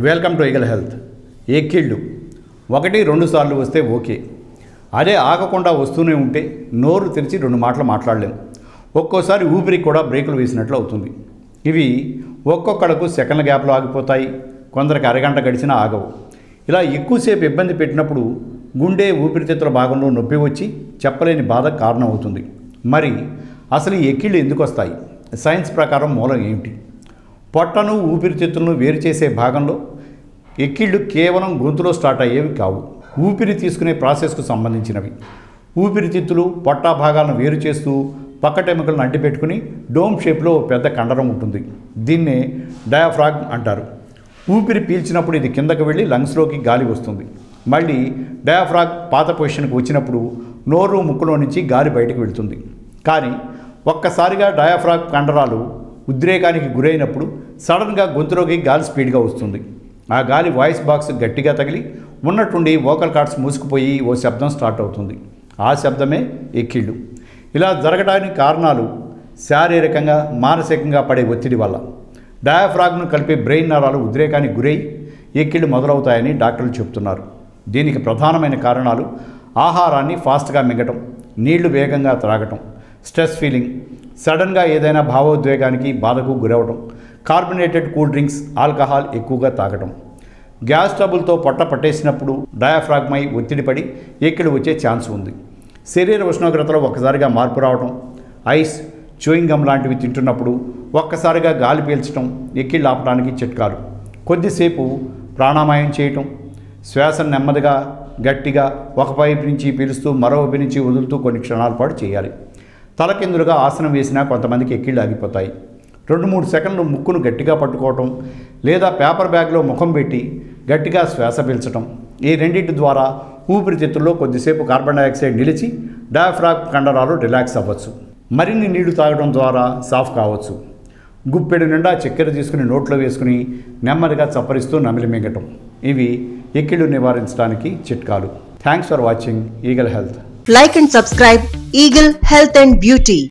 Welcome to eagle health. ఎక్కిళ్ళు 1-2 సార్లు వస్తే ఓకే, అదే ఆగకుండా వస్తూనే ఉంటే నోరు తెరిచి 2 మాటలు మాట్లాడలేం. ఒక్కోసారి ఊపిరికి కూడా బ్రేకులు వేసినట్లు అవుతుంది. ఇవి ఒక్కొక్కడకు సెకండ్ల గ్యాప్లో ఆగిపోతాయి, కొందరికి అరగంట గడిచినా ఆగవు. ఇలా ఎక్కువసేపు ఇబ్బంది పెట్టినప్పుడు గుండె ఊపిరితిత్తుల భాగంలో నొప్పి వచ్చి చెప్పలేని బాధ కారణం అవుతుంది. మరి అసలు ఈ ఎక్కిళ్ళు ఎందుకు వస్తాయి? సైన్స్ ప్రకారం మూలం ఏమిటి? పొట్టను ఊపిరితిత్తులను వేరు చేసే భాగంలో ఎక్కిళ్ళు కేవలం గొంతులో స్టార్ట్ అయ్యేవి కావు, ఊపిరి తీసుకునే ప్రాసెస్కు సంబంధించినవి. ఊపిరితిత్తులు పొట్ట భాగాలను వేరు చేస్తూ పక్కటెముకలను అంటిపెట్టుకుని డోమ్ షేప్లో పెద్ద కండరం ఉంటుంది. దీన్నే డయాఫ్రాగ్మ్ అంటారు. ఊపిరి పీల్చినప్పుడు ఇది కిందకు వెళ్ళి లంగ్స్లోకి గాలి వస్తుంది. మళ్ళీ డయాఫ్రాగ్మ్ పాత పొజిషన్కి వచ్చినప్పుడు నోరు ముక్కులో నుంచి గాలి బయటకు వెళుతుంది. కానీ ఒక్కసారిగా డయాఫ్రాగ్మ్ కండరాలు ఉద్రేకానికి గురైనప్పుడు సడన్గా గొంతులోకి గాలి స్పీడ్గా వస్తుంది. ఆ గాలి వాయిస్ బాక్స్ గట్టిగా తగిలి ఉన్నట్టుండి వోకల్ కార్డ్స్ మూసుకుపోయి ఓ శబ్దం స్టార్ట్ అవుతుంది. ఆ శబ్దమే ఎక్కిళ్ళు. ఇలా జరగడానికి కారణాలు శారీరకంగా మానసికంగా పడే ఒత్తిడి వల్ల. డయాఫ్రాగ్మ్ను కలిపే బ్రెయిన్ నరాలు ఉద్రేకానికి గురై ఎక్కిళ్ళు మొదలవుతాయని డాక్టర్లు చెబుతున్నారు. దీనికి ప్రధానమైన కారణాలు ఆహారాన్ని ఫాస్ట్గా మింగటం, నీళ్లు వేగంగా త్రాగటం, స్ట్రెస్ ఫీలింగ్, సడన్గా ఏదైనా భావోద్వేగానికి బాధకు గురవడం, కార్బొనేటెడ్ కూల్ డ్రింక్స్, ఆల్కహాల్ ఎక్కువగా తాగటం. గ్యాస్ ట్రబుల్తో పొట్ట పట్టేసినప్పుడు డయాఫ్రాగ్మై ఒత్తిడి పడి ఎక్కిళ్ళు వచ్చే ఛాన్స్ ఉంది. శరీర ఉష్ణోగ్రతలో ఒక్కసారిగా మార్పు రావడం, ఐస్, చూయింగ్ గమ్ లాంటివి తింటున్నప్పుడు ఒక్కసారిగా గాలి పీల్చడం ఎక్కిళ్ళు ఆపడానికి చిట్కాలు. కొద్దిసేపు ప్రాణాయామం చేయటం, శ్వాసను నెమ్మదిగా గట్టిగా ఒక వైపు నుంచి పీలుస్తూ మరో వైపు నుంచి వదులుతూ కొన్ని క్షణాల పాటు చేయాలి. తలకిందులుగా ఆసనం వేసినా కొంతమందికి ఎక్కిళ్ళు ఆగిపోతాయి. 2-3 సెకండ్లు ముక్కును గట్టిగా పట్టుకోవటం లేదా పేపర్ బ్యాగ్లో ముఖం పెట్టి గట్టిగా శ్వాస పీల్చటం. ఈ రెండింటి ద్వారా ఊపిరితిత్తుల్లో కొద్దిసేపు కార్బన్ డైఆక్సైడ్ నిలిచి డయాఫ్రాగ్మ్ కండరాలు రిలాక్స్ అవ్వచ్చు. మరిన్ని నీళ్లు తాగడం ద్వారా సాఫ్ కావచ్చు. గుప్పెడు నిండా చక్కెర తీసుకుని నోట్లో వేసుకుని నెమ్మదిగా చప్పరిస్తూ నమిలి మింగటం. ఇవి ఎక్కిళ్ళు నివారించడానికి చిట్కాలు. Thanks for watching eagle health. Like and subscribe Eagle Health and Beauty.